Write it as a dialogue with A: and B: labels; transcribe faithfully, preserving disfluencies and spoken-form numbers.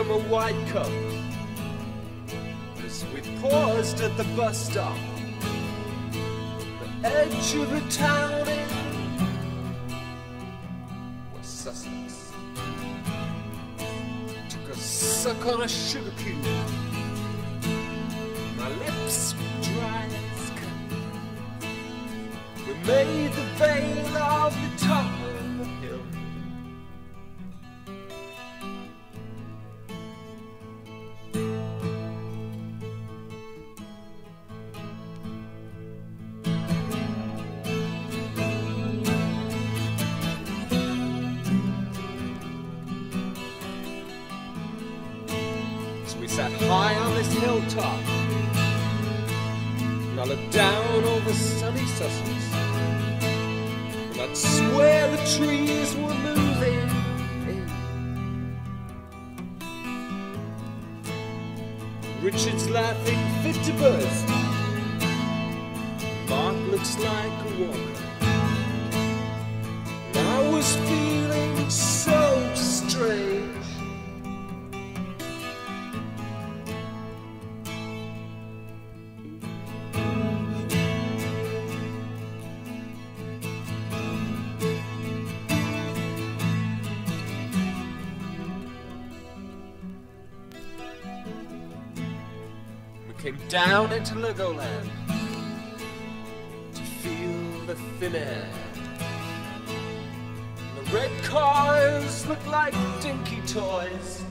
A: a white cup as we paused at the bus stop, the edge of the town in West Sussex. Took a suck on a sugar cube, my lips were dry as can. We made the veil of the top of the hill. We sat high on this hilltop, and I looked down over sunny Sussex, and I'd swear the trees were moving in. Richard's laughing fit to burst, Mark looks like a walker, and I was feeling so strange. Came down into Legoland to feel the thin air. The red cars looked like dinky toys,